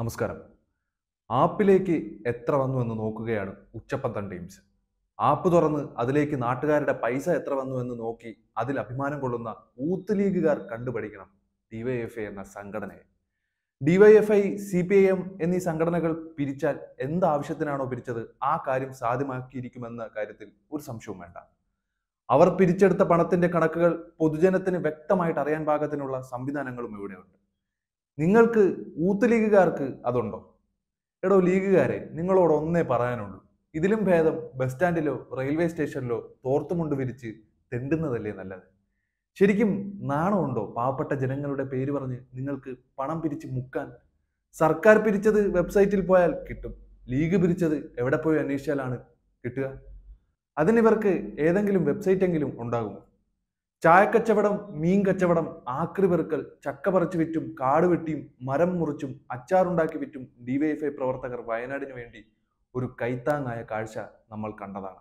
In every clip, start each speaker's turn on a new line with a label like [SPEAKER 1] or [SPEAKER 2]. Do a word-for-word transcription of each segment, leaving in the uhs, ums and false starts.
[SPEAKER 1] നമസ്കാരം. ആപ്പിലേക്ക് എത്ര വന്നു എന്ന് നോക്കുകയാണ് ഉച്ചപ്പന്തൻ ടീംസ്. ആപ്പ് തുറന്ന് അതിലേക്ക് നാട്ടുകാരുടെ പൈസ എത്ര വന്നു എന്ന് നോക്കി അതിൽ അഭിമാനം കൊള്ളുന്ന യൂത്ത് ലീഗുകാർ കണ്ടുപഠിക്കണം ഡിവൈഎഫ്ഐ എന്ന സംഘടനയെ. DYFI, C P I M എന്നീ സംഘടനകൾ പിരിച്ചാൽ എന്ത് ആവശ്യത്തിനാണോ പിരിച്ചത് ആ കാര്യം സാധ്യമാക്കിയിരിക്കുമെന്ന കാര്യത്തിൽ ഒരു സംശയവും വേണ്ട. അവർ പിരിച്ചെടുത്ത പണത്തിന്റെ കണക്കുകൾ പൊതുജനത്തിന് വ്യക്തമായിട്ട് അറിയാൻ പാകത്തിനുള്ള സംവിധാനങ്ങളും ഇവിടെയുണ്ട്. നിങ്ങൾക്ക് യൂത്ത് ലീഗുകാർക്ക് അതുണ്ടോ? എടോ ലീഗുകാരെ, നിങ്ങളോട് ഒന്നേ പറയാനുള്ളൂ, ഇതിലും ഭേദം ബസ് സ്റ്റാൻഡിലോ റെയിൽവേ സ്റ്റേഷനിലോ തോർത്തുമുണ്ട് വിരിച്ച് തെണ്ടുന്നതല്ലേ നല്ലത്. ശരിക്കും നാണമുണ്ടോ പാവപ്പെട്ട ജനങ്ങളുടെ പേര് പറഞ്ഞ് നിങ്ങൾക്ക് പണം പിരിച്ച് മുക്കാൻ? സർക്കാർ പിരിച്ചത് വെബ്സൈറ്റിൽ പോയാൽ കിട്ടും, ലീഗ് പിരിച്ചത് എവിടെ പോയി അന്വേഷിച്ചാലാണ് കിട്ടുക? അതിനിവർക്ക് ഏതെങ്കിലും വെബ്സൈറ്റ് എങ്കിലും ഉണ്ടാകുമോ? ചായക്കച്ചവടം, മീൻ കച്ചവടം, ആക്രി പെറുക്കൽ, ചക്ക പറിച്ചു വിറ്റും കാട് വെട്ടിയും മരം മുറിച്ചും അച്ചാറുണ്ടാക്കി വിറ്റും ഡിവൈഎഫ്ഐ പ്രവർത്തകർ വയനാടിന് വേണ്ടി ഒരു കൈത്താങ്ങായ കാഴ്ച നമ്മൾ കണ്ടതാണ്.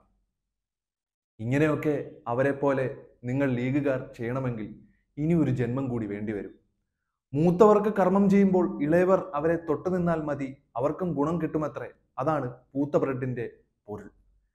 [SPEAKER 1] ഇങ്ങനെയൊക്കെ അവരെ പോലെ നിങ്ങൾ ലീഗുകാർ ചെയ്യണമെങ്കിൽ ഇനി ഒരു ജന്മം കൂടി വേണ്ടിവരും. മൂത്തവർക്ക് കർമ്മം ചെയ്യുമ്പോൾ ഇളയവർ അവരെ തൊട്ടു നിന്നാൽ മതി, അവർക്കും ഗുണം കിട്ടുമത്രേ. അതാണ് പൂത്ത ബ്രെഡിന്റെ പൊരുൾ.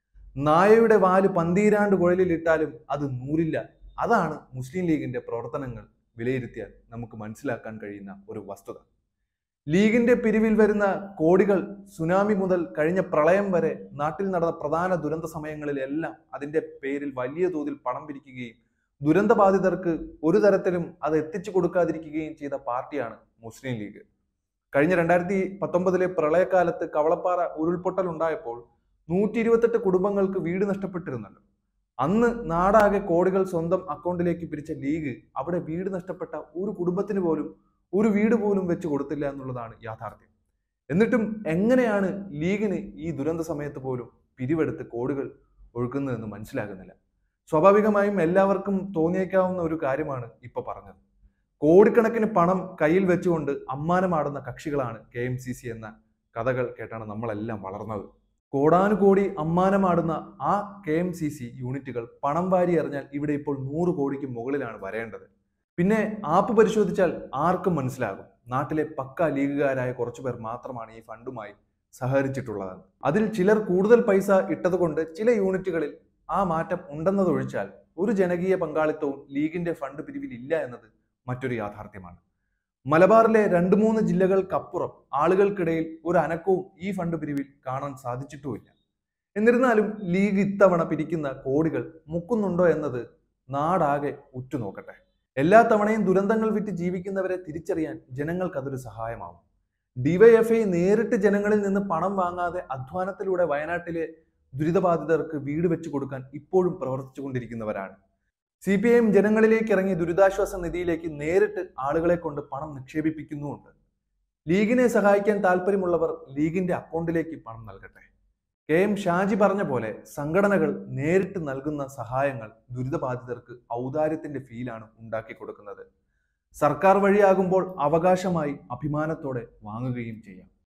[SPEAKER 1] നായയുടെ വാല് പന്തീരാണ്ട് കുഴലിലിട്ടാലും അത് നൂറില്ല. അതാണ് മുസ്ലിം ലീഗിന്റെ പ്രവർത്തനങ്ങൾ വിലയിരുത്തിയാൽ നമുക്ക് മനസ്സിലാക്കാൻ കഴിയുന്ന ഒരു വസ്തുത. ലീഗിന്റെ പിരിവിൽ വരുന്ന കോടികൾ സുനാമി മുതൽ കഴിഞ്ഞ പ്രളയം വരെ നാട്ടിൽ നടന്ന പ്രധാന ദുരന്ത സമയങ്ങളിലെല്ലാം അതിന്റെ പേരിൽ വലിയ തോതിൽ പണം പിരിക്കുകയും ദുരന്തബാധിതർക്ക് ഒരു തരത്തിലും അത് എത്തിച്ചു കൊടുക്കാതിരിക്കുകയും ചെയ്ത പാർട്ടിയാണ് മുസ്ലിം ലീഗ്. കഴിഞ്ഞ രണ്ടായിരത്തി പത്തൊമ്പതിലെ പ്രളയകാലത്ത് കവളപ്പാറ ഉരുൾപൊട്ടൽ ഉണ്ടായപ്പോൾ നൂറ്റി ഇരുപത്തെട്ട് കുടുംബങ്ങൾക്ക് വീട് നഷ്ടപ്പെട്ടിരുന്നല്ലോ. അന്ന് നാടാകെ കോടികൾ സ്വന്തം അക്കൗണ്ടിലേക്ക് പിരിച്ച ലീഗ് അവിടെ വീട് നഷ്ടപ്പെട്ട ഒരു കുടുംബത്തിന് പോലും ഒരു വീട് പോലും വെച്ച് കൊടുത്തില്ല എന്നുള്ളതാണ് യാഥാർത്ഥ്യം. എന്നിട്ടും എങ്ങനെയാണ് ലീഗിന് ഈ ദുരന്ത സമയത്ത് പോലും പിരിവെടുത്ത് കോടികൾ ഒഴുക്കുന്നതെന്ന് മനസ്സിലാകുന്നില്ല. സ്വാഭാവികമായും എല്ലാവർക്കും തോന്നിയേക്കാവുന്ന ഒരു കാര്യമാണ് ഇപ്പൊ പറഞ്ഞത്. കോടിക്കണക്കിന് പണം കയ്യിൽ വെച്ചുകൊണ്ട് അമ്മാനമാടുന്ന കക്ഷികളാണ് കെ എം സി സി എന്ന കഥകൾ കേട്ടാണ് നമ്മളെല്ലാം വളർന്നത്. കോടാനുകോടി അമ്മാനമാടുന്ന ആ കെ എം സി സി യൂണിറ്റുകൾ പണം വാരി എറിഞ്ഞാൽ ഇവിടെ ഇപ്പോൾ നൂറ് കോടിക്ക് മുകളിലാണ് വരേണ്ടത്. പിന്നെ ആപ്പ് പരിശോധിച്ചാൽ ആർക്കും മനസ്സിലാകും നാട്ടിലെ പക്ക ലീഗുകാരായ കുറച്ചു പേർ മാത്രമാണ് ഈ ഫണ്ടുമായി സഹകരിച്ചിട്ടുള്ളതെന്ന്. അതിൽ ചിലർ കൂടുതൽ പൈസ ഇട്ടത് കൊണ്ട് ചില യൂണിറ്റുകളിൽ ആ മാറ്റം ഉണ്ടെന്നതൊഴിച്ചാൽ ഒരു ജനകീയ പങ്കാളിത്തവും ലീഗിന്റെ ഫണ്ട് പിരിവിൽ ഇല്ല എന്നത് മറ്റൊരു യാഥാർത്ഥ്യമാണ്. മലബാറിലെ രണ്ട് മൂന്ന് ജില്ലകൾക്കപ്പുറം ആളുകൾക്കിടയിൽ ഒരു അനക്കവും ഈ ഫണ്ട് പിരിവിൽ കാണാൻ സാധിച്ചിട്ടുമില്ല. എന്നിരുന്നാലും ലീഗ് ഇത്തവണ പിരിക്കുന്ന കോടികൾ മുക്കുന്നുണ്ടോ എന്നത് നാടാകെ ഉറ്റുനോക്കട്ടെ. എല്ലാ തവണയും ദുരന്തങ്ങൾ വിറ്റ് ജീവിക്കുന്നവരെ തിരിച്ചറിയാൻ ജനങ്ങൾക്ക് അതൊരു സഹായമാവും. ഡിവൈഎഫ്ഐ നേരിട്ട് ജനങ്ങളിൽ നിന്ന് പണം വാങ്ങാതെ അധ്വാനത്തിലൂടെ വയനാട്ടിലെ ദുരിതബാധിതർക്ക് വീട് വെച്ചു കൊടുക്കാൻ ഇപ്പോഴും പ്രവർത്തിച്ചു കൊണ്ടിരിക്കുന്നവരാണ്. സി പി ഐ എം ജനങ്ങളിലേക്ക് ഇറങ്ങി ദുരിതാശ്വാസ നിധിയിലേക്ക് നേരിട്ട് ആളുകളെ കൊണ്ട് പണം നിക്ഷേപിപ്പിക്കുന്നുമുണ്ട്. ലീഗിനെ സഹായിക്കാൻ താല്പര്യമുള്ളവർ ലീഗിന്റെ അക്കൗണ്ടിലേക്ക് പണം നൽകട്ടെ. കെ എം ഷാജി പറഞ്ഞ പോലെ സംഘടനകൾ നേരിട്ട് നൽകുന്ന സഹായങ്ങൾ ദുരിതബാധിതർക്ക് ഔദാര്യത്തിന്റെ ഫീലാണ് ഉണ്ടാക്കി കൊടുക്കുന്നത്. സർക്കാർ വഴിയാകുമ്പോൾ അവകാശമായി അഭിമാനത്തോടെ വാങ്ങുകയും ചെയ്യാം.